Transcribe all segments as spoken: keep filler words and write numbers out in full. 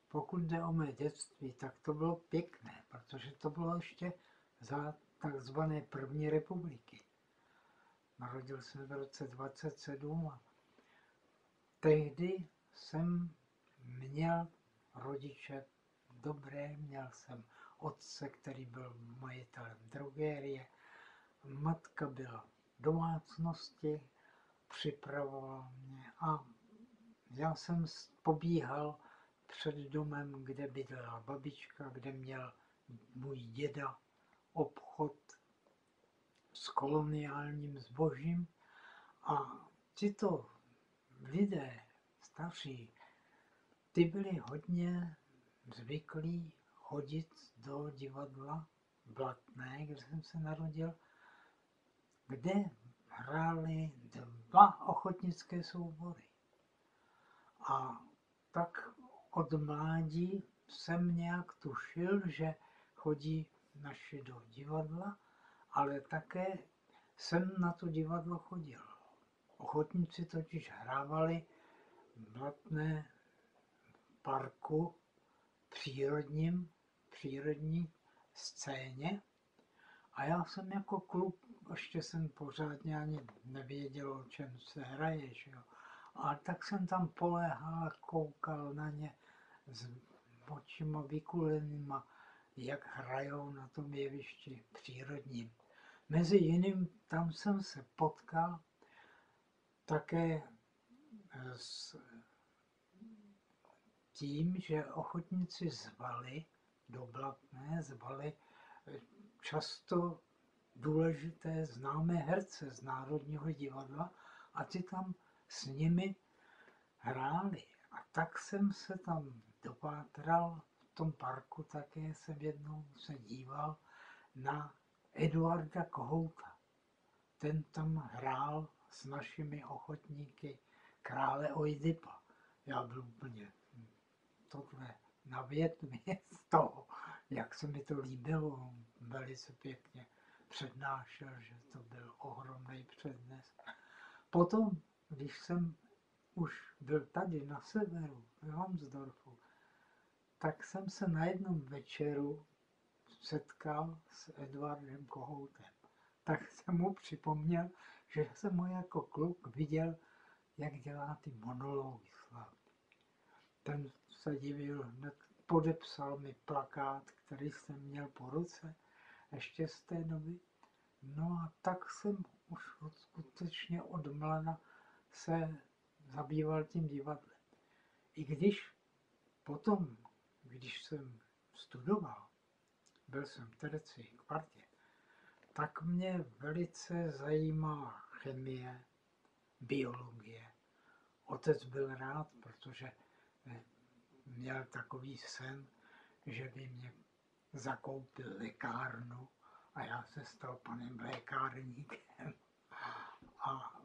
pokud jde o mé dětství, tak to bylo pěkné, protože to bylo ještě za takzvané první republiky. Narodil jsem v roce dvacet sedm a tehdy jsem měl rodiče dobré, měl jsem otce, který byl majitelem drogerie, matka byla v domácnosti, připravovala mě a já jsem pobíhal před domem, kde bydlela babička, kde měl můj děda obchod s koloniálním zbožím a tyto lidé starší, ty byli hodně zvyklí chodit do divadla Blatné, kde jsem se narodil, kde hráli dva ochotnické soubory. A tak od mládí jsem nějak tušil, že chodí naši do divadla, ale také jsem na to divadlo chodil. Ochotníci totiž hrávali v Blatné parku přírodním, přírodní scéně a já jsem jako kluk, ještě jsem pořádně ani nevěděl, o čem se hraje, že jo. A tak jsem tam poléhal a koukal na ně s očima vykulenýma, jak hrajou na tom jevišti přírodním. Mezi jiným tam jsem se potkal také s tím, že ochotníci zvali do Blatné, zvali často důležité známé herce z Národního divadla a ty tam s nimi hráli. A tak jsem se tam dopátral, v tom parku také jsem jednou se díval na Eduarda Kohouta. Ten tam hrál s našimi ochotníky krále Oidipa. Já byl úplně tohle na větmě z toho, jak se mi to líbilo, velice pěkně přednášel, že to byl ohromný přednes. Potom, když jsem už byl tady na severu, v Hamsdorfu, tak jsem se na jednom večeru setkal s Eduardem Kohoutem. Tak jsem mu připomněl, že jsem ho jako kluk viděl, jak dělá ty monology slavný. Ten se divil, hned podepsal mi plakát, který jsem měl po ruce, ještě z té doby. No a tak jsem už skutečně od mlada se zabýval tím divadlem. I když potom, když jsem studoval, byl jsem v terci kvartě, tak mě velice zajímala chemie, biologie. Otec byl rád, protože měl takový sen, že by mě zakoupil lékárnu a já se stal panem lékárníkem. A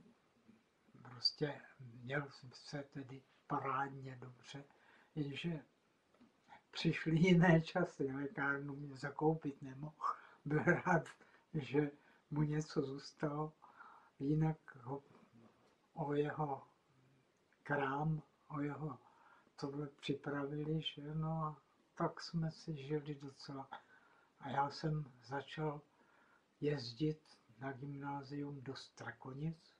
prostě měl jsem se tedy parádně dobře, jenže přišly jiné časy, lékárnu mě zakoupit nemohl. Byl rád, že mu něco zůstalo, jinak ho, o jeho krám, o jeho tohle připravili, že no a tak jsme si žili docela. A já jsem začal jezdit na gymnázium do Strakonic.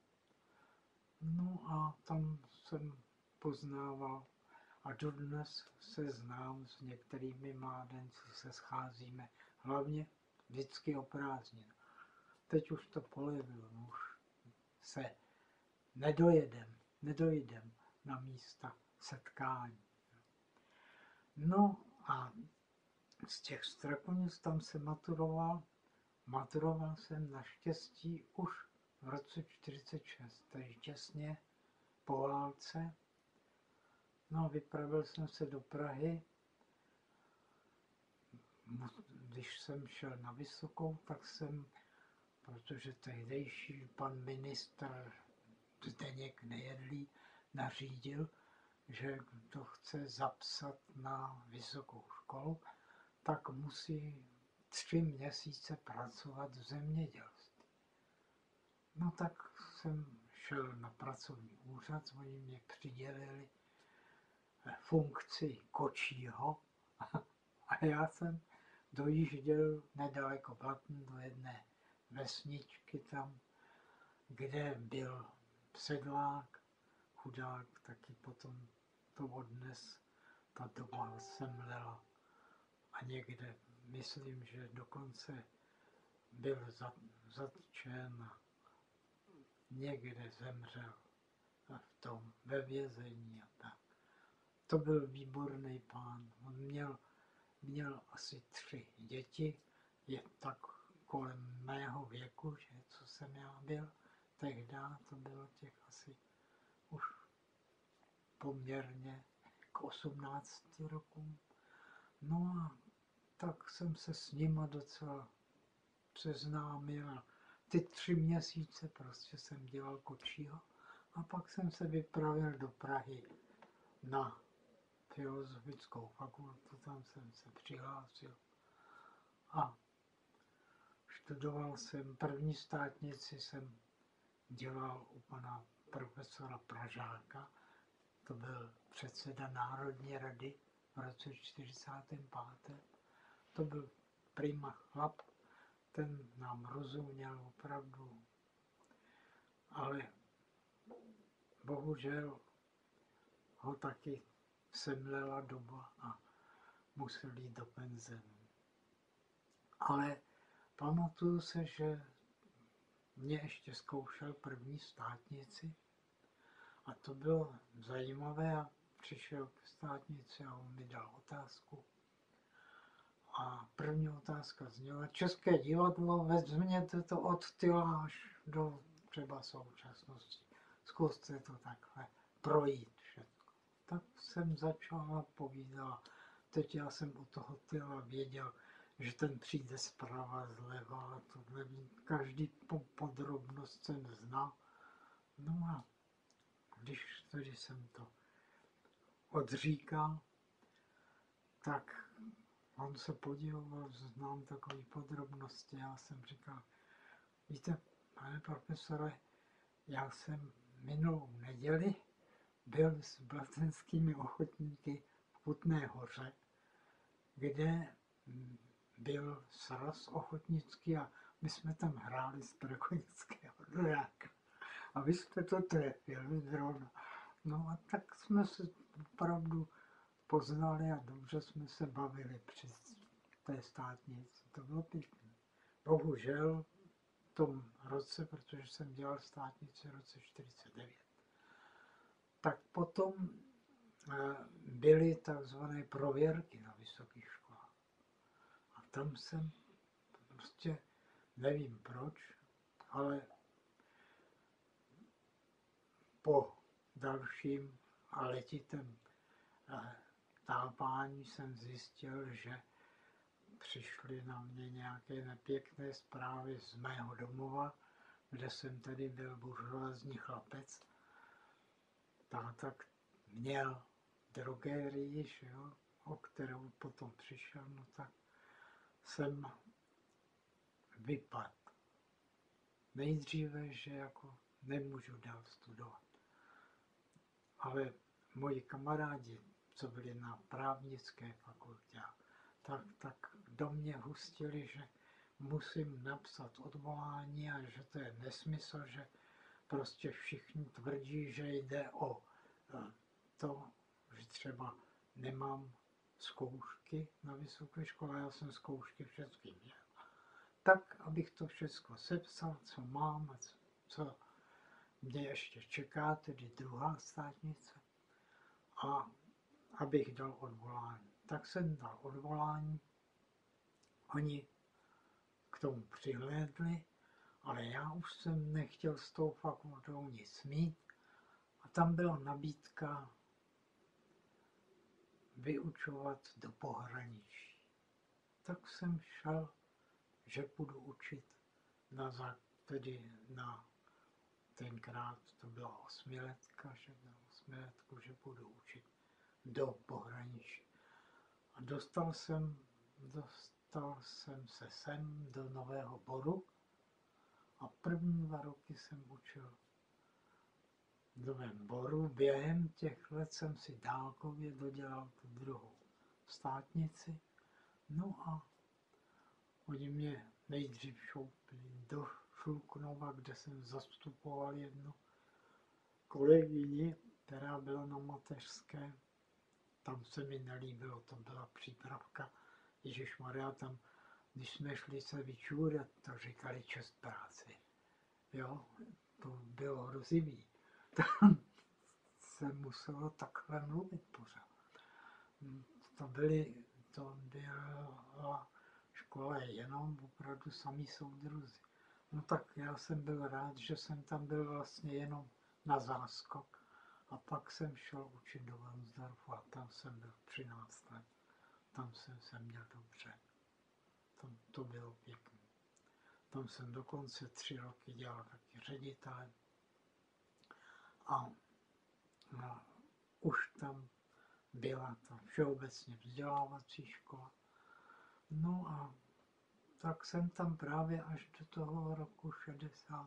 No a tam jsem poznával a dodnes se znám s některými mládenci, se scházíme, hlavně vždycky o prázdnin. Teď už to polevilo, už se nedojedem, nedojdem na místa setkání. No a z těch Strakonic tam se maturoval. Maturoval jsem naštěstí už v roce čtyřicet šest, takže těsně po válce. No, vypravil jsem se do Prahy. Když jsem šel na vysokou, tak jsem, protože tehdejší pan ministr Zdeněk Nejedlý nařídil, že kdo chce zapsat na vysokou školu, tak musí tři měsíce pracovat v zemědělství. No tak jsem šel na pracovní úřad, oni mě přidělili funkci kočího a já jsem dojížděl nedaleko Blatný do jedné vesničky tam, kde byl sedlák, chudák, taky potom to odnes, ta doba semlela a někde, myslím, že dokonce byl zatčen a někde zemřel v tom, ve vězení a tak. To byl výborný pán. On měl, měl asi tři děti, je tak kolem mého věku, že co jsem já byl, tehdy to bylo těch asi už poměrně k osmnácti rokům. No a tak jsem se s nima docela seznámil a ty tři měsíce prostě jsem dělal kočího a pak jsem se vypravil do Prahy na filozofickou fakultu, tam jsem se přihlásil a studoval jsem, první státnici jsem dělal u pana profesora Pražáka, to byl předseda Národní rady v roce čtyřicátém pátém. To byl prima chlap, ten nám rozuměl opravdu, ale bohužel ho taky semlela doba a musel jít do penze. Ale pamatuju se, že mě ještě zkoušel první státnici a to bylo zajímavé a přišel k státnici a on mi dal otázku. A první otázka zněla, České divadlo, vezměte to od tyla až do třeba současnosti. Zkuste to takhle projít všechno. Tak jsem začal a povídal. Teď já jsem u toho tyla věděl, že ten přijde zprava, zleva, tohle, každý podrobnost jsem znal. No a když tedy jsem to odříkal, tak on se podíval, znám takové podrobnosti. Já jsem říkal, víte, pane profesore, já jsem minulou neděli byl s blatenskými ochotníky v Kutné Hoře, kde byl sraz ochotnický a my jsme tam hráli z Prokonického Dvoráka. A vy jste to trefil zrovna. No a tak jsme se opravdu poznali a dobře jsme se bavili při té státnici. To bylo pěkné. Bohužel v tom roce, protože jsem dělal státnici v roce čtyřicet devět, tak potom byly takzvané prověrky na vysokých školách. A tam jsem prostě, nevím proč, ale po dalším a letitém tápání jsem zjistil, že přišly na mě nějaké nepěkné zprávy z mého domova, kde jsem tedy byl buržoazní chlapec. Táta měl drogérii, že jo, o kterou potom přišel, no tak jsem vypadl. Nejdříve, že jako nemůžu dál studovat. Ale moji kamarádi, co byli na právnické fakultě, tak, tak do mě hustili, že musím napsat odvolání a že to je nesmysl, že prostě všichni tvrdí, že jde o to, že třeba nemám zkoušky na vysoké škole, já jsem zkoušky všechny měl. Tak, abych to všechno sepsal, co mám a co, co mě ještě čeká, tedy druhá státnice, a abych dal odvolání. Tak jsem dal odvolání, oni k tomu přihlédli, ale já už jsem nechtěl s tou fakultou nic mít a tam byla nabídka vyučovat do pohraničí. Tak jsem šel, že budu učit na, tedy na tenkrát to byla osmiletka, že na osmiletku, že budu učit do pohraničí. A dostal jsem, dostal jsem se sem do Nového Boru a první dva roky jsem učil Novém Boru. Během těch let jsem si dálkově dodělal tu druhou státnici. No a oni mě nejdřív šoupli do Šluknova, kde jsem zastupoval jednu kolegyni, která byla na mateřské. Tam se mi nelíbilo, to byla přípravka. Ježišmarja, tam, když jsme šli se vyčůrat, to říkali čest práci. Jo, to bylo hrozivý. Tam se muselo takhle mluvit pořád. To byly, to byla škola jenom opravdu samý soudruzi. No tak já jsem byl rád, že jsem tam byl vlastně jenom na záskok. A pak jsem šel učit do Varnsdorfu a tam jsem byl třináct let. Tam jsem se měl dobře. Tam to bylo pěkné. Tam jsem dokonce tři roky dělal taky ředitelem. A, a už tam byla ta všeobecně vzdělávací škola. No a tak jsem tam právě až do toho roku šedesát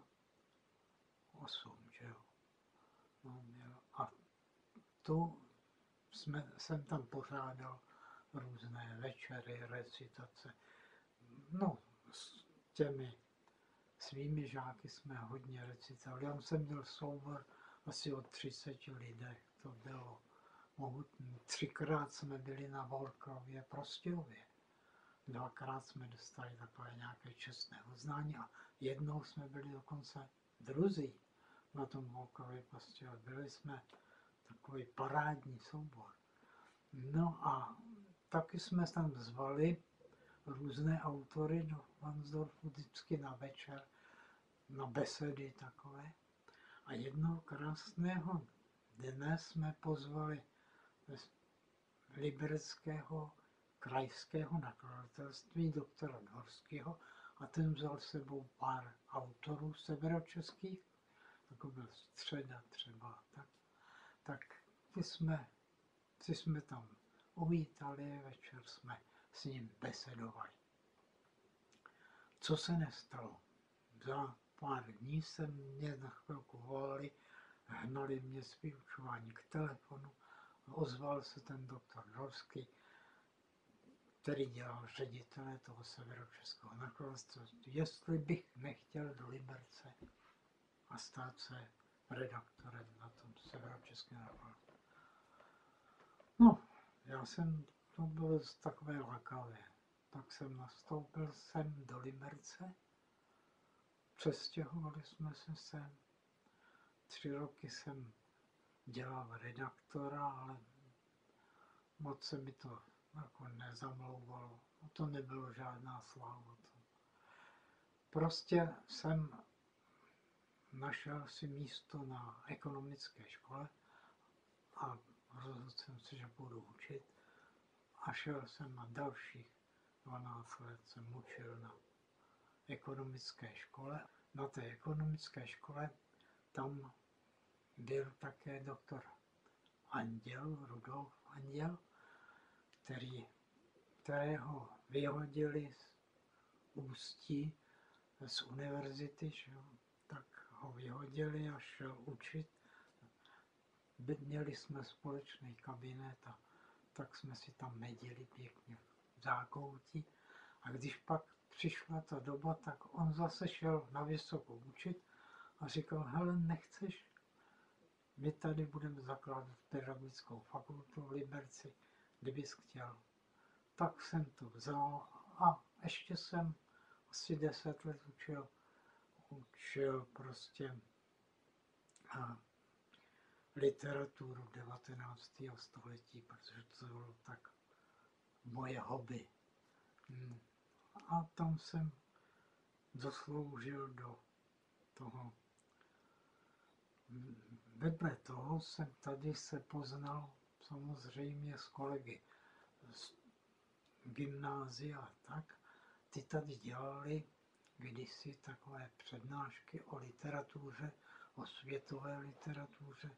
osm, že jo. No, a tu jsme, jsem tam pořádal různé večery, recitace. No, s těmi svými žáky jsme hodně recitovali. Já jsem měl soubor asi o třiceti lidech, to bylo mohutný. Třikrát jsme byli na Volkově Prostějově. Dvakrát jsme dostali takové nějaké čestné uznání a jednou jsme byli dokonce druzí na tom Volkově Prostějově. Byli jsme takový parádní soubor. No a taky jsme tam zvali různé autory do Varnsdorfu vždycky na večer, na besedy takové. A jednoho krásného dne jsme pozvali libereckého krajského nakladatelství doktora Dvorského a ten vzal s sebou pár autorů severočeských, jako byl Středa třeba, tak, tak ty jsme, ty jsme tam uvítali, večer jsme s ním besedovali. Co se nestalo? Za pár dní se mě na chvilku volali, hnali mě z vyučování k telefonu, ozval se ten doktor Dvorský, který dělal ředitele toho severočeského nakladatelství, jestli bych nechtěl do Liberce a stát se redaktorem na tom severočeském nakladatelství. No, já jsem, to bylo takové lakavé. Tak jsem nastoupil sem do Liberce, přestěhovali jsme se sem. Tři roky jsem dělal redaktora, ale moc se mi to jako nezamlouvalo. To nebylo žádná sláva. Prostě jsem našel si místo na ekonomické škole a rozhodl jsem se, že budu učit. A šel jsem na dalších dvanáct let, jsem učil na ekonomické škole. Na té ekonomické škole tam byl také doktor Anděl, Rudolf Anděl, který, kterého vyhodili z Ústí z univerzity, že? Tak ho vyhodili a šel učit. Měli jsme společný kabinet a tak jsme si tam medili pěkně v zákoutí. A když pak přišla ta doba, tak on zase šel na vysokou učit a říkal, hele, nechceš? My tady budeme zakládat pedagogickou fakultu v Liberci, kdybys chtěl. Tak jsem to vzal a ještě jsem asi deset let učil, učil prostě a literaturu devatenáctého století, protože to bylo tak moje hobby. A tam jsem dosloužil do toho. Vedle toho jsem tady se poznal samozřejmě s kolegy z gymnázia a tak. Ty tady dělali kdysi takové přednášky o literatuře, o světové literatuře.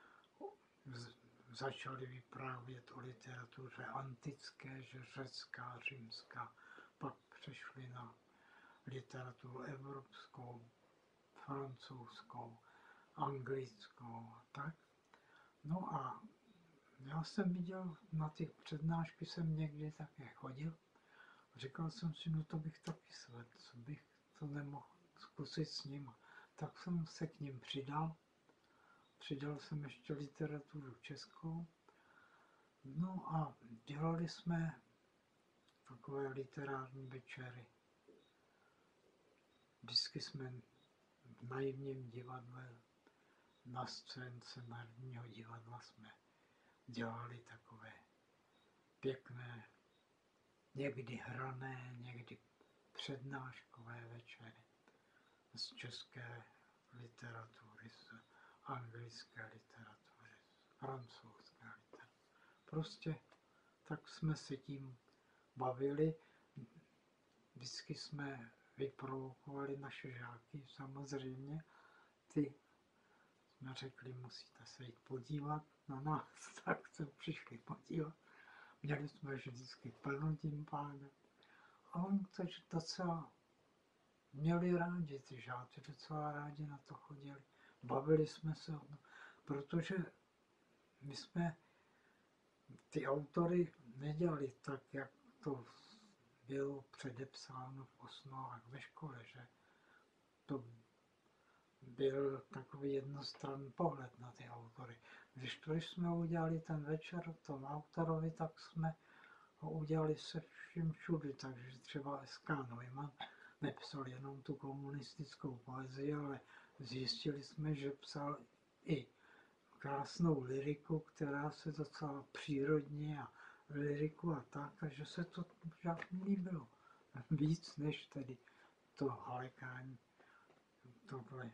Začali vyprávět o literatuře antické, že řecká, římská, pak přešli na literaturu evropskou, francouzskou anglickou a tak. No a já jsem viděl, na ty přednášky jsem někdy také chodil. Říkal jsem si, no to bych taky svedl, co bych to nemohl zkusit s ním. Tak jsem se k ním přidal. Přidal jsem ještě literaturu českou. No a dělali jsme takové literární večery. Vždycky jsme v naivním divadle, na scénce Národního divadla jsme dělali takové pěkné, někdy hrané, někdy přednáškové večery z české literatury, z anglické literatury, z francouzské literatury. Prostě tak jsme se tím bavili. Vždycky jsme vyprovokovali naše žáky, samozřejmě. Ty jsme řekli, musíte se jít podívat na nás, tak se přišli podívat. Měli jsme vždycky plno tím pádem. A oni to docela měli rádi, ty žáci docela rádi na to chodili. Bavili jsme se o tom, protože my jsme ty autory nedělali tak, jak to bylo předepsáno v osnovách ve škole, že to byl takový jednostranný pohled na ty autory. Když to, když jsme udělali ten večer tomu autorovi, tak jsme ho udělali se vším všudy, takže třeba S K Neumann nepsal jenom tu komunistickou poezii, ale zjistili jsme, že psal i krásnou lyriku, která se docela přírodně a lyriku a tak, a že se to žádný líbilo. Víc než tedy to halekání, tohle.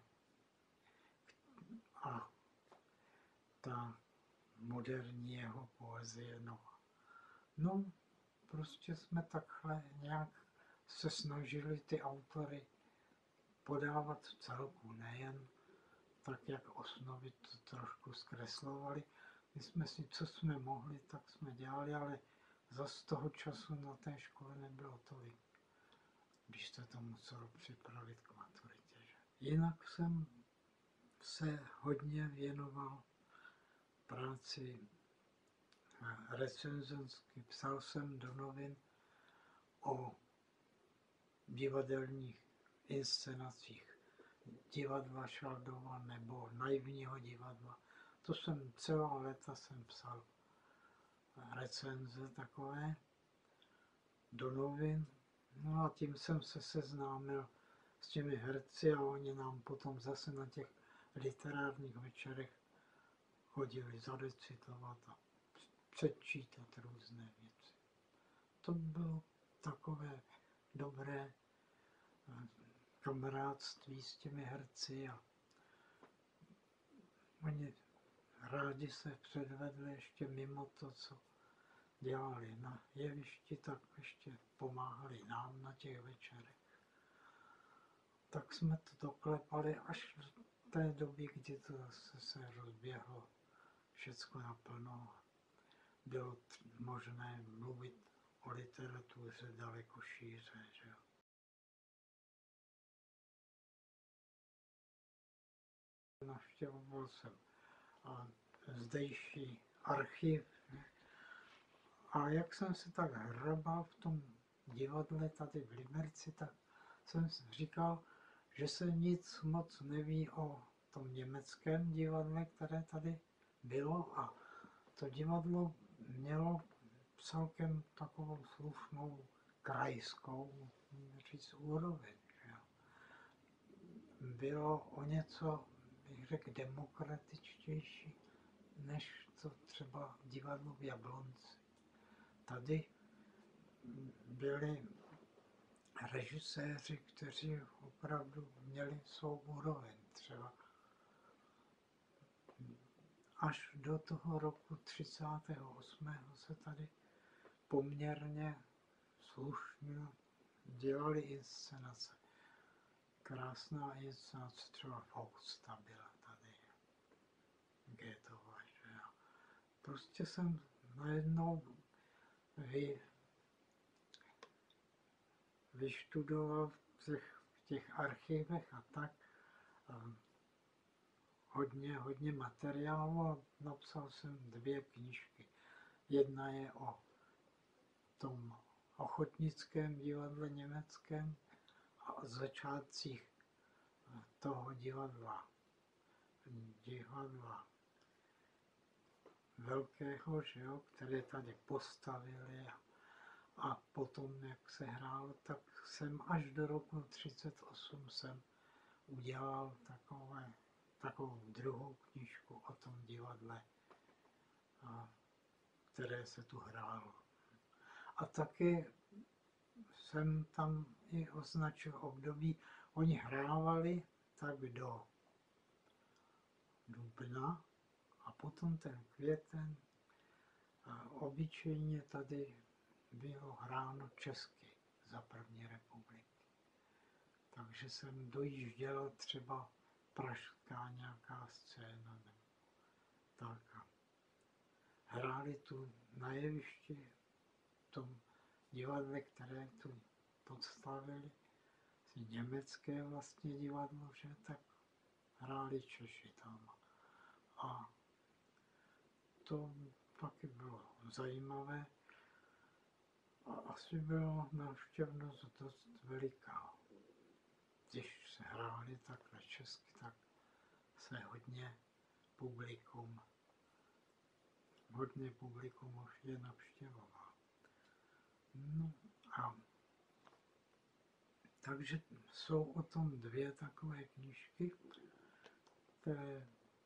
A ta moderní jeho poezie, no. No, prostě jsme takhle nějak se snažili ty autory podávat v celku, nejen tak, jak osnovy to trošku zkreslovali. My jsme si, co jsme mohli, tak jsme dělali, ale zas toho času na té škole nebylo tolik, když se to muselo připravit k maturitě. Že? Jinak jsem se hodně věnoval práci recenzensky. Psal jsem do novin o divadelních inscenacích divadla Šaldova nebo naivního divadla. To jsem celá léta jsem psal recenze takové do novin. No a tím jsem se seznámil s těmi herci a oni nám potom zase na těch literárních večerech chodili zarecitovat a předčítat různé věci. To bylo takové dobré kamarádství s těmi herci a oni rádi se předvedli ještě mimo to, co dělali na jevišti, tak ještě pomáhali nám na těch večerech. Tak jsme to doklepali až v té době, kdy to zase se rozběhlo všecko naplno. Bylo možné mluvit o literatuře daleko šíře. Že jo. Navštěvoval jsem a zdejší archiv. A jak jsem se tak hrabal v tom divadle tady v Liberci, tak jsem si říkal, že se nic moc neví o tom německém divadle, které tady bylo. A to divadlo mělo celkem takovou slušnou krajskou, říct, úroveň. Že? Bylo o něco, bych řekl, demokratičtější, než to třeba divadlo v Jablonci. Tady byli režiséři, kteří opravdu měli svou úroveň. Třeba až do toho roku třicátého osmého se tady poměrně slušně dělali inscenace. Krásná inscenace, třeba Fausta byla tady, Goethova. Prostě jsem najednou vy, vyštudoval v těch, v těch archivech a tak a hodně, hodně materiálu a napsal jsem dvě knížky. Jedna je o tom ochotnickém divadle německém a začátcích toho divadla, divadla velkého, že jo, které tady postavili a, a potom, jak se hrálo, tak jsem až do roku třicet osm jsem udělal takové, takovou druhou knížku o tom divadle, a, které se tu hrálo. A taky jsem tam i označil období, oni hrávali tak do dubna a potom ten květen, a obyčejně tady bylo hráno česky za první republiky. Takže jsem dojížděl třeba pražská nějaká scéna nebo tak. Hráli tu na jevišti v tom divadle, které tu podstavili, německé vlastně divadlo, že tak hráli Češi tam. A to taky bylo zajímavé a asi byla návštěvnost dost veliká. Když se hráli takhle česky, tak se hodně publikum, hodně publikum už je navštěvoval. No a takže jsou o tom dvě takové knížky, které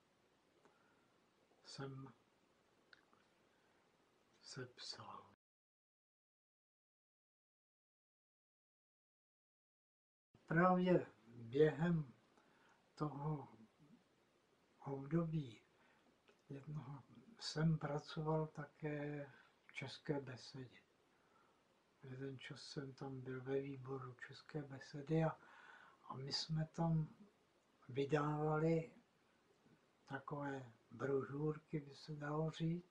jsem sepsal. Právě během toho období jednoho jsem pracoval také v České besedě. Jeden čas jsem tam byl ve výboru České besedy a, a my jsme tam vydávali takové brožurky, by se dalo říct,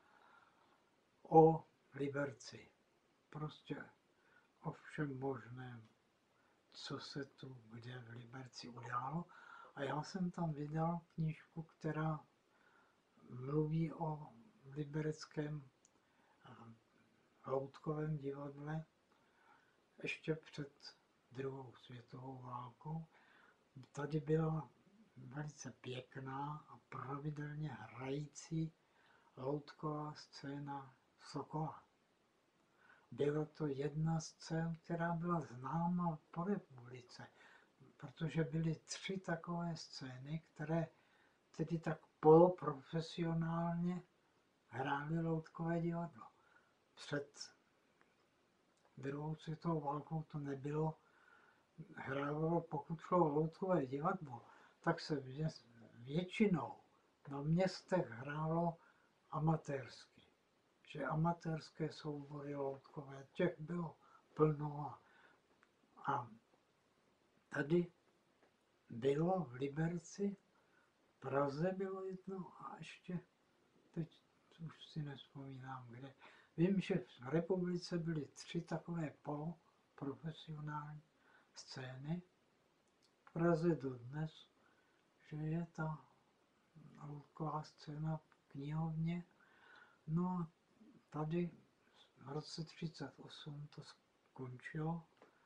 o Liberci. Prostě o všem možném, co se tu kde v Liberci událo. A já jsem tam vydal knížku, která mluví o libereckém loutkovém divadle ještě před druhou světovou válkou. Tady byla velice pěkná a pravidelně hrající loutková scéna Sokola. Byla to jedna scén, která byla známa po republice, protože byly tři takové scény, které tedy tak poloprofesionálně hrály loutkové divadlo. Před druhou světovou válkou to nebylo, hrávalo, pokud šlo o loutkové divadlo, tak se většinou na městech hrálo amatérsky. Že amatérské soubory loutkové, těch bylo plno. A, a tady bylo v Liberci, v Praze bylo jedno a ještě teď už si nespomínám kde. Vím, že v republice byly tři takové poloprofesionální scény. V Praze dodnes, že je ta loutková scéna v knihovně. No a tady v roce třicet osm to skončilo.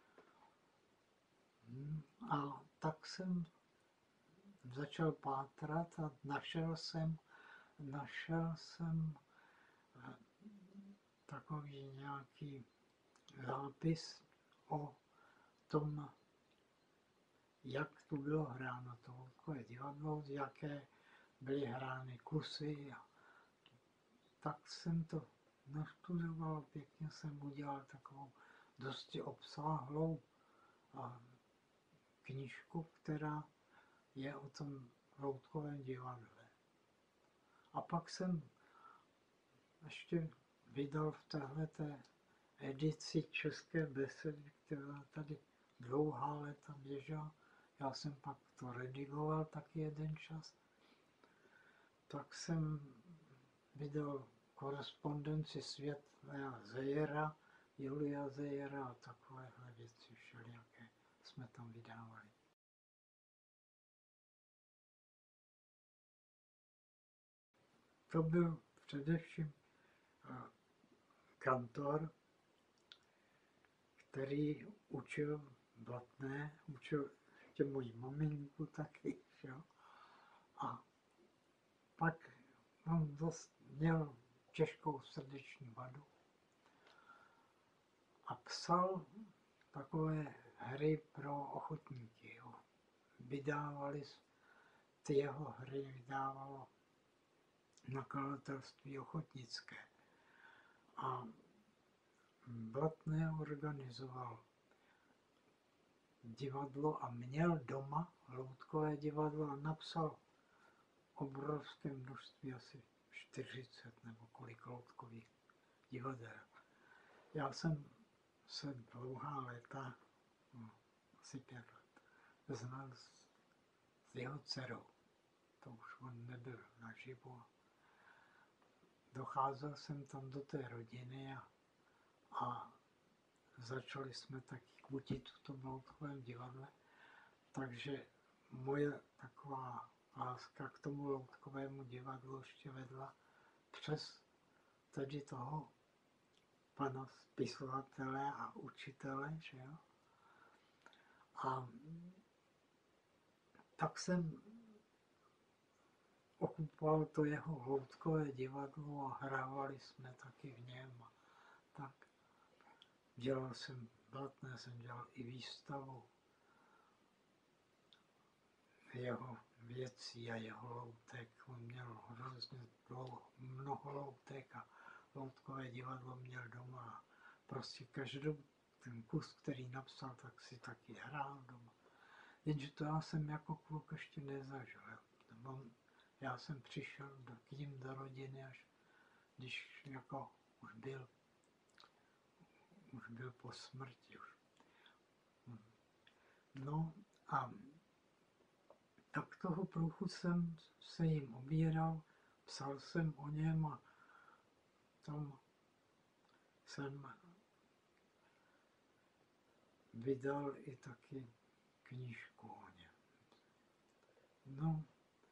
A tak jsem začal pátrat a našel jsem, našel jsem takový nějaký zápis o tom, jak tu bylo hráno to loutkové divadlo, jaké byly hrány kusy. A tak jsem to nastudoval, pěkně jsem udělal takovou dosti obsáhlou knížku, která je o tom loutkovém divadle. A pak jsem ještě vydal v téhleté edici České besedy, která tady dlouhá léta běžela. Já jsem pak to redigoval taky jeden čas. Tak jsem vydal korespondenci Světlého Zejera, Julia Zejera a takovéhle věci všelijaké jsme tam vydávali. to byl především kantor, který učil Blatné, učil ještě moji maminku taky, jo. A pak on dost měl těžkou srdeční vadu a psal takové hry pro ochotníky. Jo. Vydávali ty jeho hry, vydávalo nakladatelství ochotnické. A Blatné organizoval divadlo a měl doma loutkové divadlo a napsal obrovské množství, asi čtyřicet nebo kolik loutkových divadel. Já jsem se dlouhá léta, no, asi pět let, znal s, s jeho dcerou. To už on nebyl naživu. Docházel jsem tam do té rodiny a, a začali jsme taky kutit v tom loutkovém divadle. Takže moje taková láska k tomu loutkovému divadlu ještě vedla přes tedy toho pana spisovatele a učitele, že jo. A tak jsem okupoval to jeho loutkové divadlo a hrávali jsme taky v něm. A tak dělal jsem, Blatné jsem dělal i výstavu jeho věcí a jeho loutek. On měl hrozně dlouho, mnoho loutek a loutkové divadlo měl doma. Prostě každý ten kus, který napsal, tak si taky hrál doma. Jenže to já jsem jako kluk ještě nezažil. On, já jsem přišel do, k ním do rodiny, až když jako už byl, už byl po smrti. Už. No a tak toho průchu jsem se jim obíral, psal jsem o něm a tam jsem vydal i taky knížku o něm. No,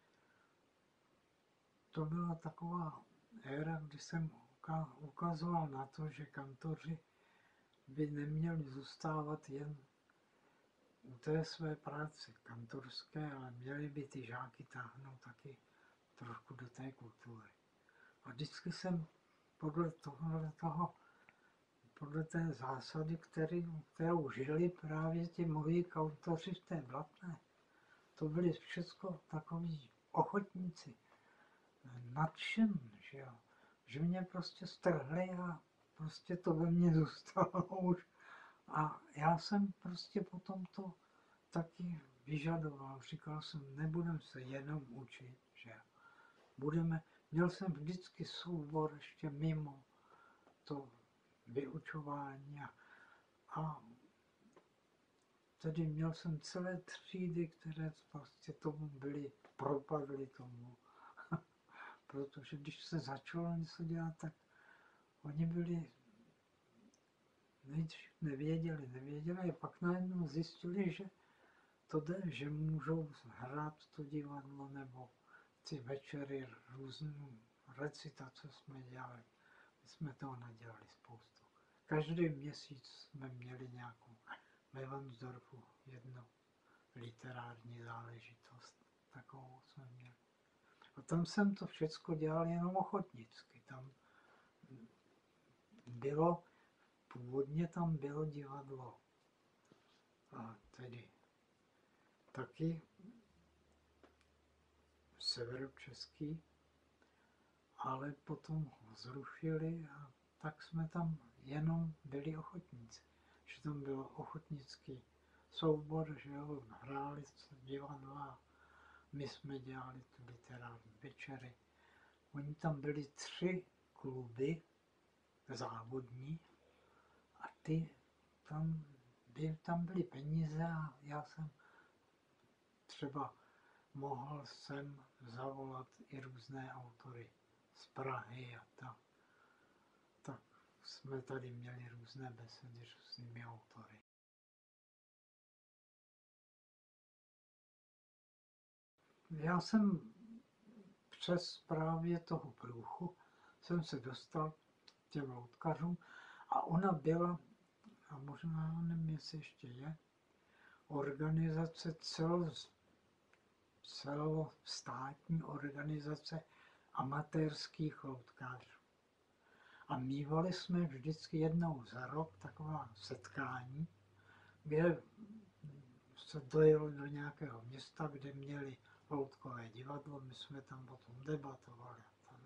to byla taková éra, kdy jsem ukazoval na to, že kantoři by neměli zůstávat jen u té své práce kantorské, ale měli by ty žáky táhnout taky trošku do té kultury. A vždycky jsem podle toho, toho podle té zásady, který, kterou žili právě ti moji kantoři v té Blatné, to byli všechno takoví ochotníci, nadšení, že jo, že mě prostě strhli a prostě to ve mně zůstalo už. A já jsem prostě potom to taky vyžadoval. Říkal jsem, nebudem se jenom učit, že budeme, měl jsem vždycky soubor ještě mimo to vyučování a, a tedy měl jsem celé třídy, které prostě tomu byly, propadly tomu. Protože když se začalo něco dělat, tak oni byli, nejdřív nevěděli, nevěděli a pak najednou zjistili, že to jde, že můžou hrát to divadlo nebo ty večery, různé recitace jsme dělali. My jsme toho nadělali spoustu. Každý měsíc jsme měli nějakou ve Varnsdorfu jednu literární záležitost. Takovou jsme měli. A tam jsem to všecko dělal jenom ochotnicky. Tam bylo, původně tam bylo divadlo. A tedy taky severočeský, ale potom ho zrušili a tak jsme tam jenom byli ochotníci. Že tam bylo ochotnický soubor, že jo, hráli divadla, my jsme dělali tu literární večery. Oni tam byli tři kluby závodní a ty tam, by, tam byly peníze a já jsem třeba mohl jsem zavolat i různé autory z Prahy a tak. Tak jsme tady měli různé besedy s různými autory. Já jsem přes právě toho průchu jsem se dostal k těm loutkařům a ona byla, a možná nevím, jestli ještě je, organizace celo, celostátní organizace amatérských loutkářů. A mívali jsme vždycky jednou za rok taková setkání, kde se dojelo do nějakého města, kde měli loutkové divadlo, my jsme tam potom debatovali.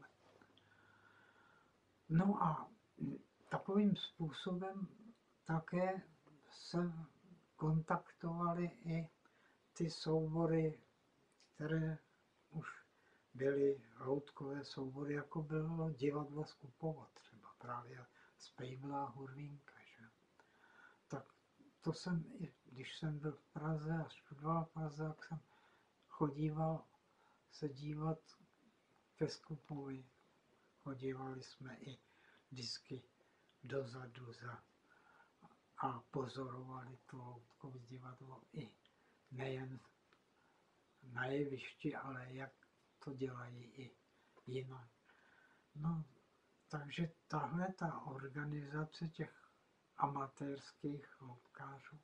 No a takovým způsobem také se kontaktovali i ty soubory, které už byly loutkové soubory, jako bylo divadlo Skupovo třeba, právě z Pejbla a Hurvínka. Že? Tak to jsem, i když jsem byl v Praze a studoval v Praze, tak jsem chodíval se dívat ke Skupovi. Chodívali jsme i vždycky dozadu za a pozorovali to loutkové divadlo i nejen na jevišti, ale jak to dělají i jinak. No, takže tahle ta organizace těch amatérských loutkářů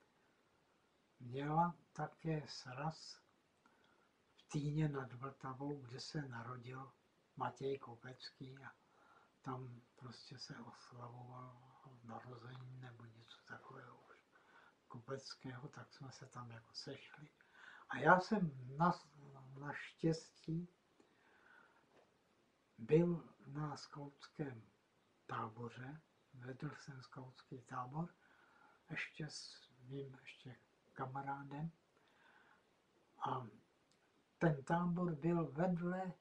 měla také sraz v Týně nad Vltavou, kde se narodil Matěj Kopecký a tam prostě se oslavoval narození nebo něco takového už Kopeckého, tak jsme se tam jako sešli. A já jsem na, naštěstí byl na skautském táboře, vedl jsem skautský tábor, ještě s mým ještě kamarádem. A ten tábor byl vedle,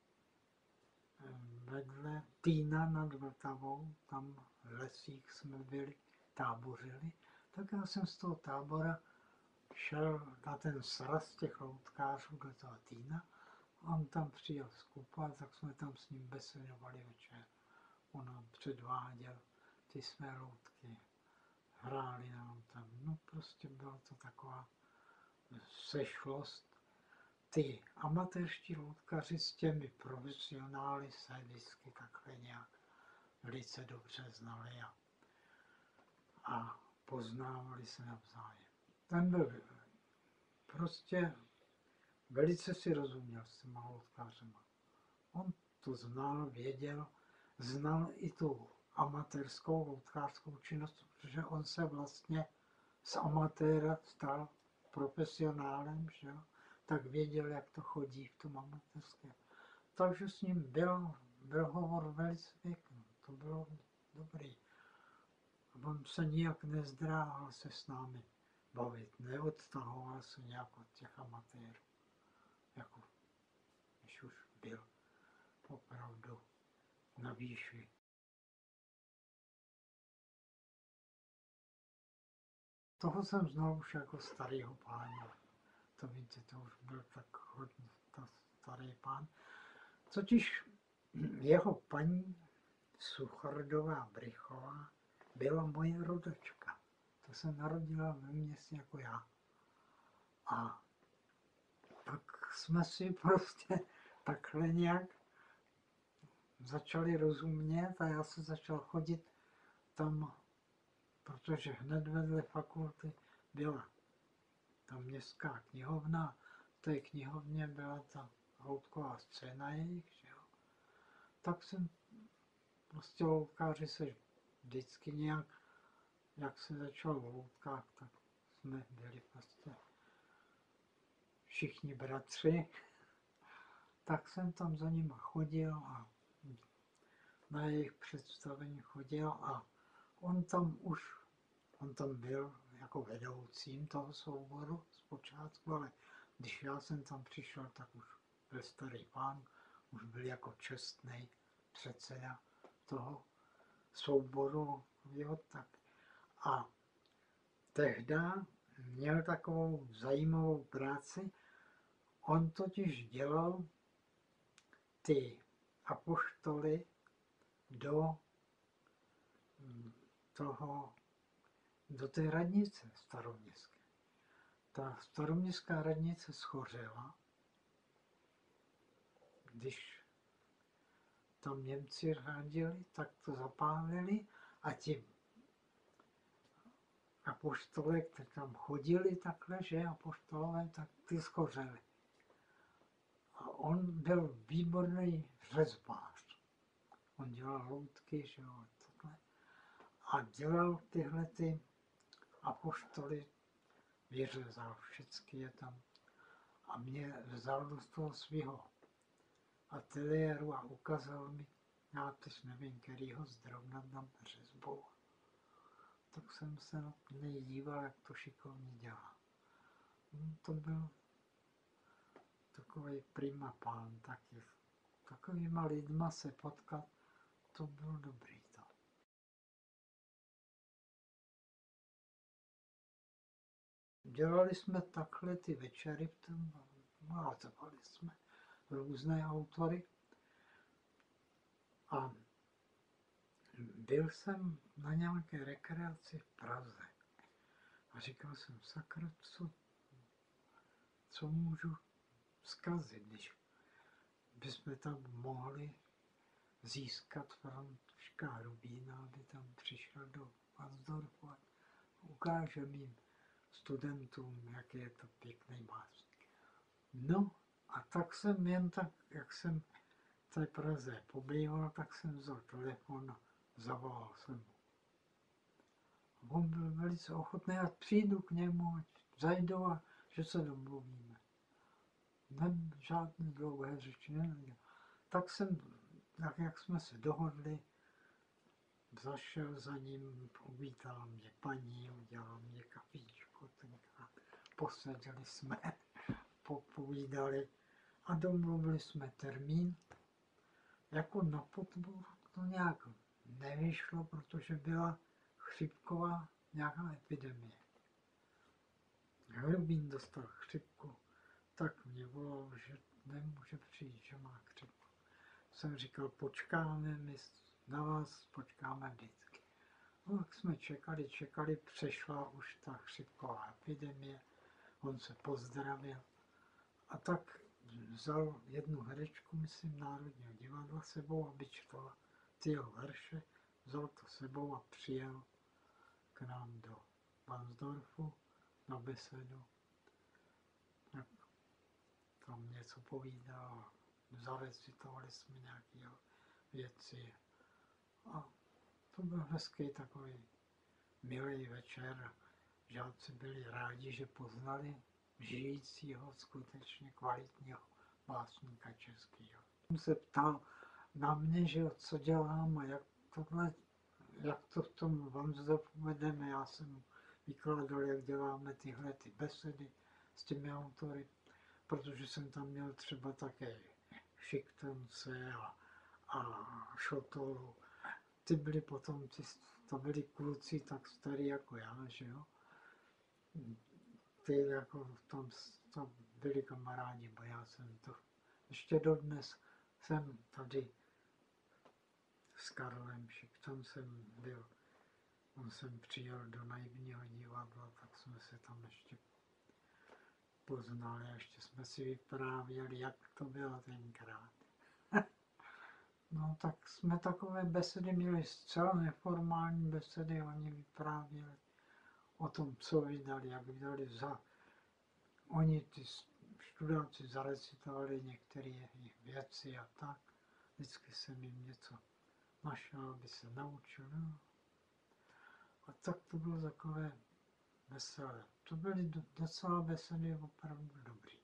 vedle Týna nad Vltavou, tam v lesích jsme byli, tábořili. Tak já jsem z toho tábora šel na ten sraz těch loutkářů do toho Týna. On tam přijel z Kupa, tak jsme tam s ním besedovali večer. On nám předváděl ty své loutky, hráli nám tam. No prostě byla to taková sešlost. Ty amatérští loutkaři s těmi profesionály se vždycky takhle nějak velice dobře znali a, a poznávali se navzájem. Ten byl prostě velice si rozuměl s těma loutkářema. On to znal, věděl, znal i tu amatérskou loutkářskou činnost, protože on se vlastně z amatéra stal profesionálem, že jo? Tak věděl, jak to chodí v tom amatérském. Takže s ním byl, byl hovor velice pěkný, to bylo dobrý. On se nijak nezdráhal se s námi bavit, neodtahoval se nějak od těch amatérů, jako když už byl opravdu na výši. Toho jsem znal už jako starýho pána. To víte, to už byl tak hodně starý pán. Totiž jeho paní Suchardová Brychová byla moje rodačka. To se narodila ve městě jako já. A tak jsme si prostě takhle nějak začali rozumět a já se začal chodit tam, protože hned vedle fakulty byla ta městská knihovna, v té knihovně byla ta loutková scéna jejich, že jo. Tak jsem prostě loutkáři se vždycky nějak, jak se začalo v loutkách, tak jsme byli prostě všichni bratři. Tak jsem tam za nima chodil a na jejich představení chodil a on tam už, on tam byl jako vedoucím toho souboru zpočátku, ale když já jsem tam přišel, tak už byl starý pán, už byl jako čestný předseda toho souboru, jo, tak. A tehdy měl takovou zajímavou práci, on totiž dělal ty apoštoly do toho, do té radnice staroměstské. Ta staroměstská radnice schořela, když tam Němci řádili, tak to zapálili a ti apoštole, kteří tam chodili takhle, že apoštolové, tak ty schořeli. A on byl výborný řezbář. On dělal loutky, že jo, takhle. A dělal tyhle ty apoštoly, vyřezal všechny je tam. A mě vzal do toho svého ateliéru a ukázal mi, já teď nevím, kterýho zrovna tam řezbou. Tak jsem se na něj díval, jak to šikovně dělá. No, to byl takový prima pán, taky. Takovýma lidma se potkat, to bylo dobrý to. Dělali jsme takhle ty večery v tom, nalazovali jsme různé autory. A byl jsem na nějaké rekreaci v Praze. A říkal jsem, sakra, co, co můžu zkazit, když bychom tam mohli získat Františka Rubína, aby tam přišel do Varnsdorfu a ukáže mým studentům, jak je to pěkný básník. No a tak jsem jen tak, jak jsem v té Praze pobýval, tak jsem vzal telefon a zavolal jsem mu. On byl velice ochotný, a přijdu k němu, ať zajdu a že se domluvíme. Ne, žádné dlouhé řeči nedělal. Tak jsem, tak jak jsme se dohodli, zašel za ním, uvítala mě paní, udělala mě kafíčko, tenkrát poseděli jsme, popovídali a domluvili jsme termín. Jako na podporu to nějak nevyšlo, protože byla chřipková nějaká epidemie. Hrubín dostal chřipku, tak mě volal, že nemůže přijít, že má chřipku. Jsem říkal, počkáme, my na vás počkáme vždycky. No, jak jsme čekali, čekali, přešla už ta chřipková epidemie, on se pozdravil a tak vzal jednu herečku, myslím, Národního divadla sebou, aby četla ty jeho verše, vzal to sebou a přijel k nám do Varnsdorfu na besedu. Tak tam něco povídal, zarecitovali jsme nějaké věci. A to byl hezký takový milý večer. Žáci byli rádi, že poznali žijícího, skutečně kvalitního básníka českého. Jsem se ptal na mě, že co dělám a jak, tohle, jak to v tom Varnsdorfu vedeme. Já jsem vykládal, jak děláme tyhle ty besedy s těmi autory, protože jsem tam měl třeba také Šiktence a, a Šotolu. Ty byli potom, ty, to byli kluci tak starý jako já, že jo. Ty jako tam to byli kamarádi, bo já jsem to, ještě dodnes jsem tady s Karlem Šiktoncem byl. On jsem přijel do Naivního divadla, tak jsme se tam ještě poznali, ještě jsme si vyprávěli, jak to bylo tenkrát. No tak jsme takové besedy měli, zcela neformální besedy, oni vyprávěli o tom, co vydali, jak vydali za... Oni, ty studáci, zarecitovali některé věci a tak. Vždycky jsem jim něco našel, aby se naučil. No. A tak to bylo takové veselé. To byly docela besedy opravdu dobrý.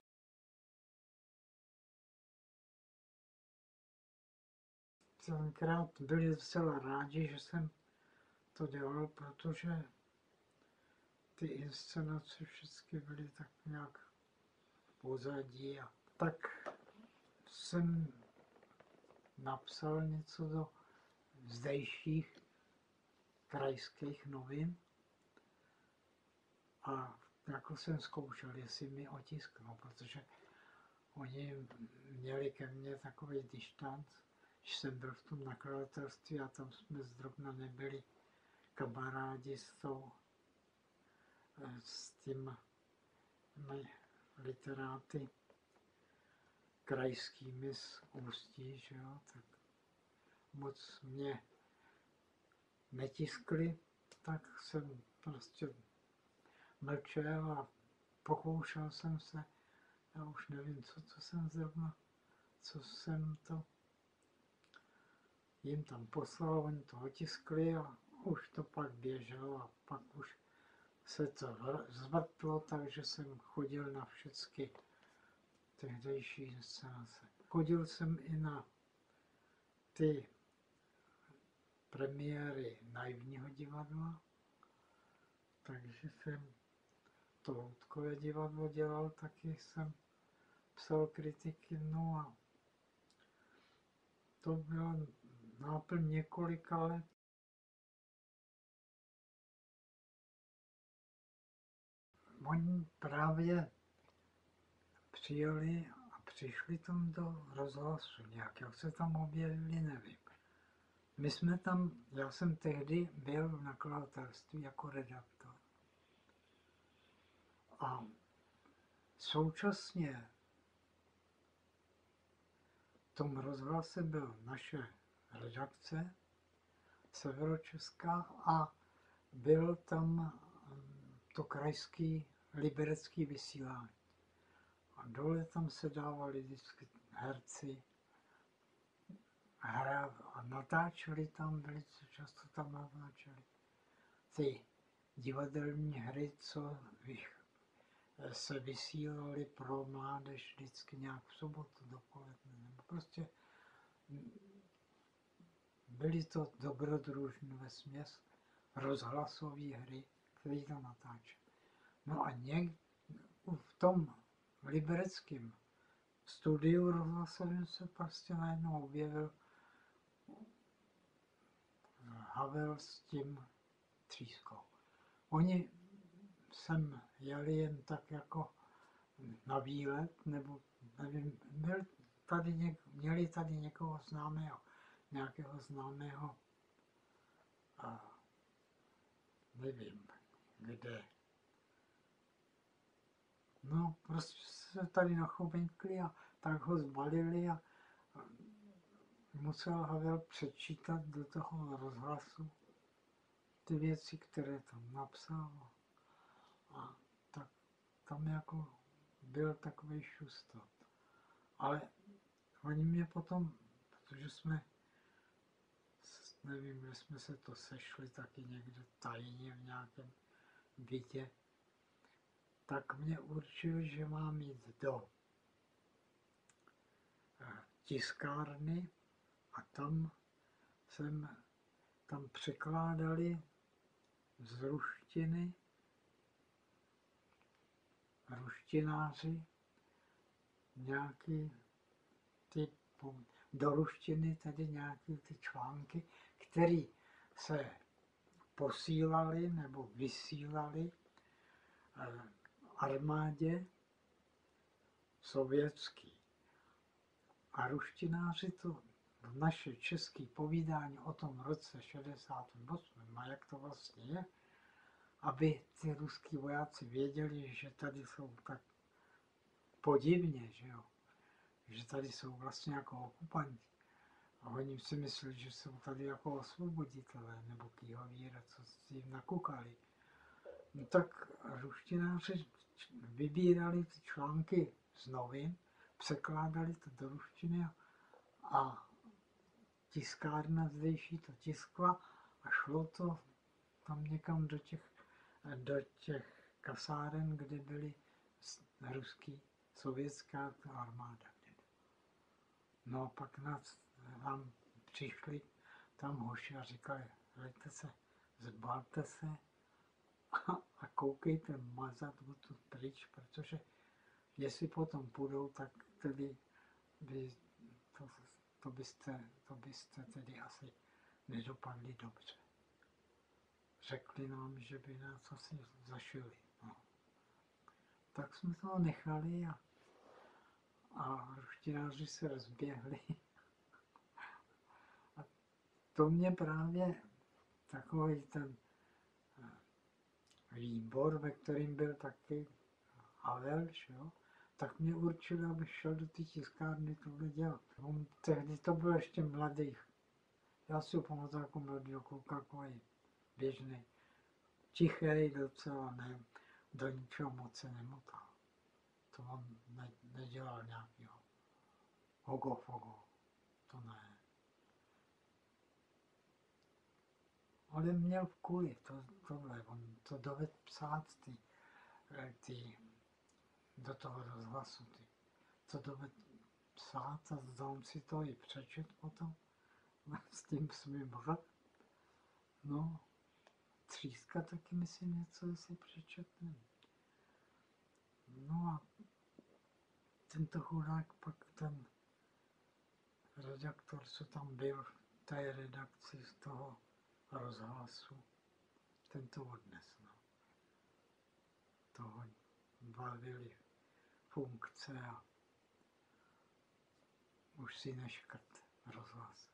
Tenkrát byli docela rádi, že jsem to dělal, protože ty inscenace všechny byly tak nějak v pozadí. A tak jsem napsal něco do zdejších krajských novin a jako jsem zkoušel, jestli mi otisknou, protože oni měli ke mně takový distanc, že jsem byl v tom nakladatelství a tam jsme zrovna nebyli kamarádi s tou, s tím literáty krajskými z Ústí, že jo, tak moc mě netiskli, tak jsem prostě mlčel a pokoušel jsem se, já už nevím, co to jsem zrovna, co jsem to jim tam poslal, oni to otiskli a už to pak běželo a pak už se to zvrtlo, takže jsem chodil na všechny tehdejší inscenace. Chodil jsem i na ty premiéry Naivního divadla, takže jsem to Loutkové divadlo dělal, taky jsem psal kritiky, no a to byla náplň několika let. Oni právě přijeli a přišli tam do rozhlasu nějak, jak se tam objevili, nevím. My jsme tam, já jsem tehdy byl v nakladatelství jako redaktor. A současně v tom rozhlase byla naše redakce severočeská a byl tam to krajský liberecký vysílání. A dole tam se dávali vždycky herci hra a natáčeli tam, velice často tam natáčeli ty divadelní hry, co se vysílaly pro mládež vždycky nějak v sobotu dopoledne. Nebo prostě byly to dobrodružné vesměs rozhlasové hry, které tam natáčeli. No a něk, v tom libereckém studiu rozhlasovým se prostě najednou objevil Havel s tím Třískou. Oni sem jeli jen tak jako na výlet, nebo nevím, byl tady něk, měli tady někoho známého, nějakého známého, a nevím, kde. No, prostě se tady nachobenkli a tak ho zbalili a musel Havel přečítat do toho rozhlasu ty věci, které tam napsal. A tak tam jako byl takový šustot. Ale oni mě potom, protože jsme, nevím, že jsme se to sešli taky někde tajně v nějakém bytě, tak mě určili, že mám jít do tiskárny a tam jsem, tam překládali z ruštiny ruštináři nějaký ty, do ruštiny tedy nějaké ty články, které se posílaly nebo vysílaly armádě sovětský. A ruštináři to v naše české povídání o tom roce šedesát osm, a jak to vlastně je, aby ty ruský vojáci věděli, že tady jsou tak podivně, že jo, že tady jsou vlastně jako okupanti. A oni si mysleli, že jsou tady jako osvoboditelé, nebo kýhovíra, co si jim nakukali. No tak ruštináři vybírali ty články z novin, překládali to do ruštiny a tiskárna zdejší to tiskla a šlo to tam někam do těch, do těch kasáren, kde byly ruský, sovětská armáda. No a pak nás, nám přišli tam hoši a říkali, hleďte se, zbalte se a, a koukejte mazat tu pryč, protože jestli potom půjdou, tak tedy by to, to, byste, to byste tedy asi nedopadli dobře. Řekli nám, že by nás asi zašili. No. Tak jsme toho nechali a, a ruštináři se rozběhli. A to mě právě takový ten výbor, ve kterým byl taky Havel, jo, tak mě určil, abych šel do té tiskárny tohle dělat. On tehdy to byl ještě mladý Já si ho pamatuju jako mladýho kluka, takový běžný, tichý docela, ne, do ničeho moc se nemotal. To on ne, nedělal nějakýho hogo fogo, to ne. Ale měl v kuli, to, tohle, on to dovedl psát ty, ty, do toho rozhlasu, ty, co dovedl psát a zdal si to i přečet potom s tím svým rok. No, Tříska taky myslím něco si přečetne. No a tento chudák pak ten redaktor, co tam byl v té redakci z toho rozhlasu, ten to odnes, no. Toho bavili funkce a už si neškrt rozhlas.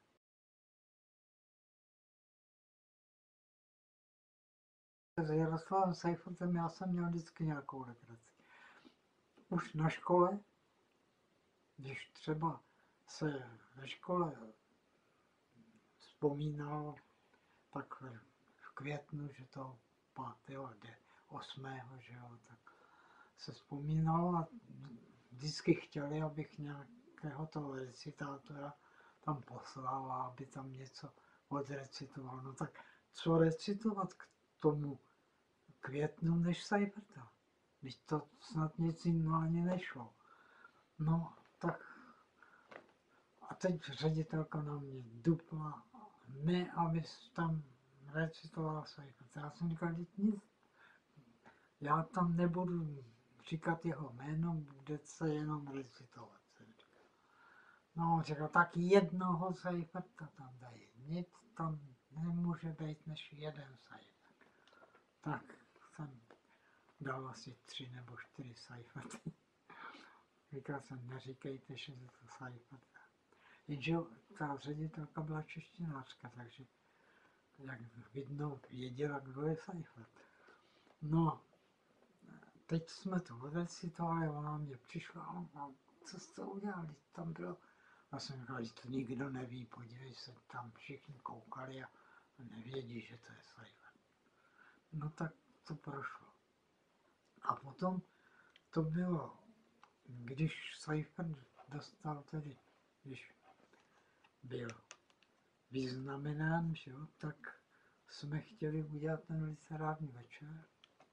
S Jaroslavem Seifertem já jsem měl vždycky nějakou legraci. Už na škole, když třeba se ve škole vzpomínalo, tak v květnu, že to pátého, osmého, že jo, tak se vzpomínalo a vždycky chtěli, abych nějakého toho recitátora tam poslal a aby tam něco odrecitoval. No tak co recitovat k tomu květnu než Seiferta? Když to snad nic jiného ani nešlo. No, tak a teď ředitelka na mě dupla, ne, aby tam recitovala Seiferta. Já jsem říkal, že nic, já tam nebudu říkat jeho jméno, bude se jenom recitovat. No, říkal, tak jednoho Seiferta tam dají, nic tam nemůže být než jeden Seifert. Tak jsem dal asi tři nebo čtyři Seiferty. Říkal jsem, neříkejte, že je to Seifert. Jenže ta ředitelka byla češtinářka, takže jak vidno věděla, kdo je Seifert. No, teď jsme to odrecitovali, ona mě přišla, a co jste udělali, tam bylo. Já jsem říkal, že to nikdo neví, podívej se, tam všichni koukali a nevědí, že to je Seifert. No tak to prošlo. A potom to bylo, když Seifert dostal tedy, když byl vyznamenán, že jo, tak jsme chtěli udělat ten literární večer.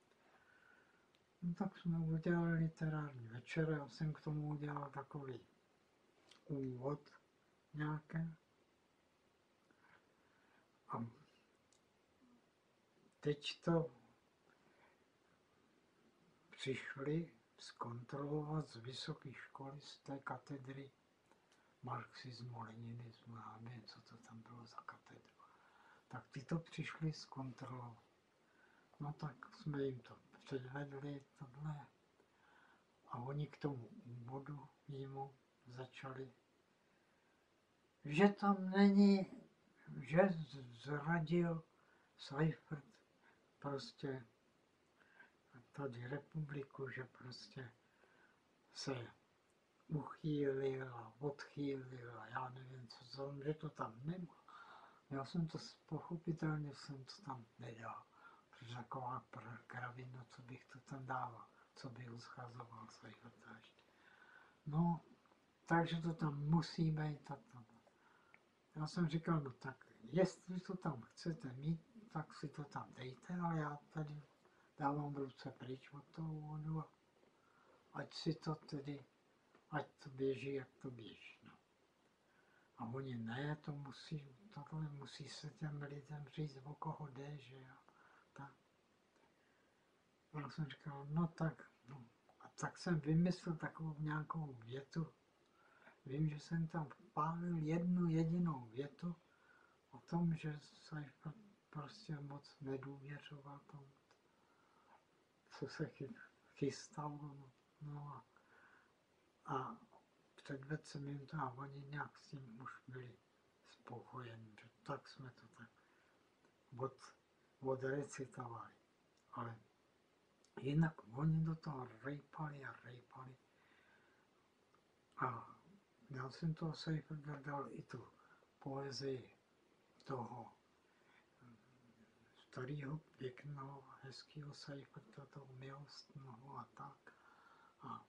No tak jsme udělali literární večer, já jsem k tomu udělal takový úvod nějaké. A teď to přišli zkontrolovat z vysoké školy, z té katedry marxismu, leninismu, já nevím, co to tam bylo za katedru. Tak ty to přišli zkontrolovat. No tak jsme jim to předvedli, tohle. A oni k tomu úvodu jímu začali, že tam není, že zradil Seifert prostě tady republiku, že prostě se uchýlil a odchýlil a já nevím, co jsem, že to tam nemá. Já jsem to pochopitelně jsem to tam nedal, protože taková kravina, co bych to tam dával, co bych ho schazoval Seiferta ještě. No, takže to tam musí být a tam. Já jsem říkal, no tak, jestli to tam chcete mít, tak si to tam dejte, ale já tady dávám ruce pryč od toho úvodu a ať si to tedy, ať to běží, jak to běží. No. A oni ne, to musí, tohle musí se těm lidem říct, o koho jde, že jo. Tak. Já jsem říkal, no tak, no. A tak jsem vymyslel takovou nějakou větu. Vím, že jsem tam vpálil jednu jedinou větu o tom, že se prostě moc nedůvěřoval tomu, co se chystalo. No a, a předvedl jsem jim to a oni nějak s tím už byli spokojeni, že tak jsme to tak od, odrecitovali. Ale jinak oni do toho rejpali a rejpali. A já jsem toho Seiferta dal i tu poezii toho starého, pěkného, hezkého Seiferta, toho milostného a tak. A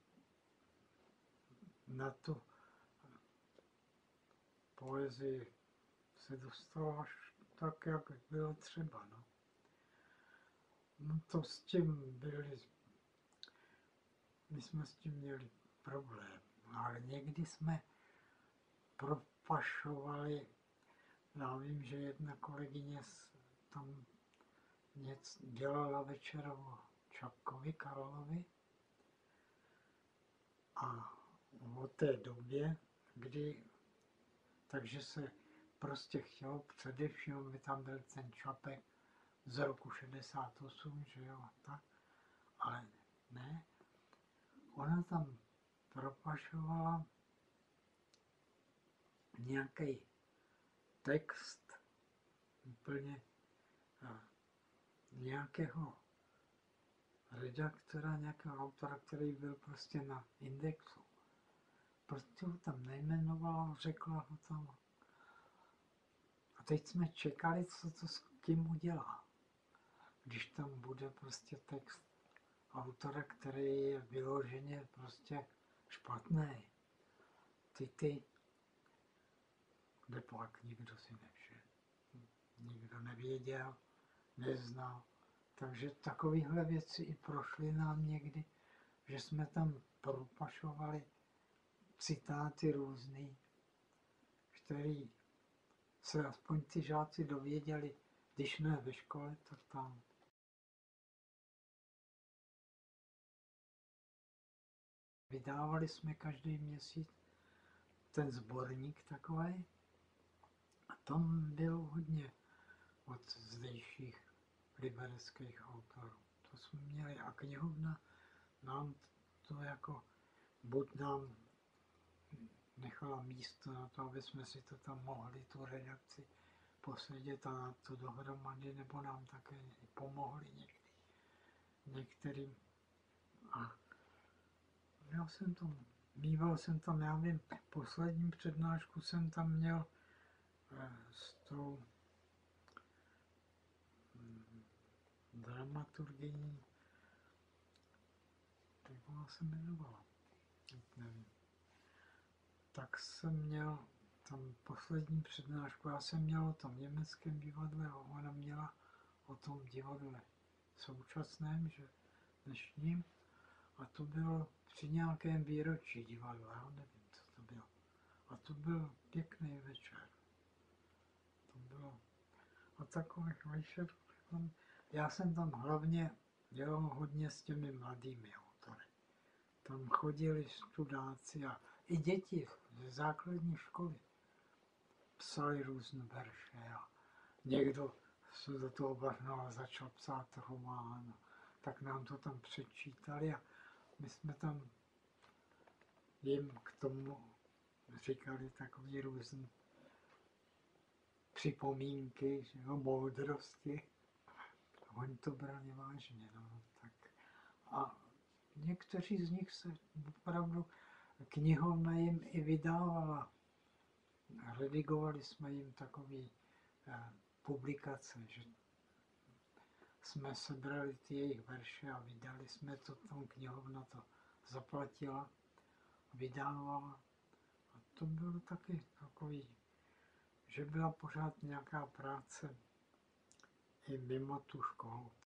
na tu poezii se dostalo až tak, jak bylo třeba. No. No to s tím byli, my jsme s tím měli problém, ale někdy jsme propašovali, já vím, že jedna kolegyně tam něco dělala večer o Čapkovi Karlovi a o té době, kdy, takže se prostě chtělo především, aby tam byl ten Čapek z roku šedesát osm, že jo, tak, ale ne, ona tam propašovala nějaký text úplně nějakého redaktora, nějakého autora, který byl prostě na Indexu. Prostě ho tam nejmenovala, řekla ho tam. A teď jsme čekali, co to s tím udělá. Když tam bude prostě text autora, který je vyloženě prostě špatný. Ty ty, kde pak nikdo si nevšel. Nikdo nevěděl, neznal. Takže takovéhle věci i prošly nám někdy, že jsme tam propašovali citáty různý, který se aspoň ty žáci dověděli, když ne ve škole, tak tam. Vydávali jsme každý měsíc ten sborník takový a tam bylo hodně od zdejších libereckých autorů. To jsme měli a knihovna nám to jako buď nám nechala místo na to, aby jsme si to tam mohli, tu redakci, posedět a na to dohromady, nebo nám také pomohli někdy, některým. A já jsem tam, mýval jsem tam, já vím, poslední přednášku jsem tam měl eh, s tou hm, dramaturgyní, jak ona se jmenovala, nevím. Tak jsem měl tam poslední přednášku, já jsem měl o tom německém divadle a ona měla o tom divadle současném, že dnešním, a to bylo při nějakém výročí divadla, já nevím, co to bylo. A to byl pěkný večer. To bylo a takových večerů. Já jsem tam hlavně dělal hodně s těmi mladými autory. Tam chodili studáci a i děti ze základní školy psali různé verše a někdo se do toho vrhnul a začal psát román. Tak nám to tam přečítali a my jsme tam jim k tomu říkali takové různé připomínky, že jo, moudrosti. A oni to brali vážně. No, tak. A někteří z nich se opravdu, knihovna jim i vydávala. Redigovali jsme jim takové eh, publikace, že jsme sebrali ty jejich verše a vydali jsme to, tam knihovna to zaplatila, vydávala. A to bylo taky takový, že byla pořád nějaká práce i mimo tu školu.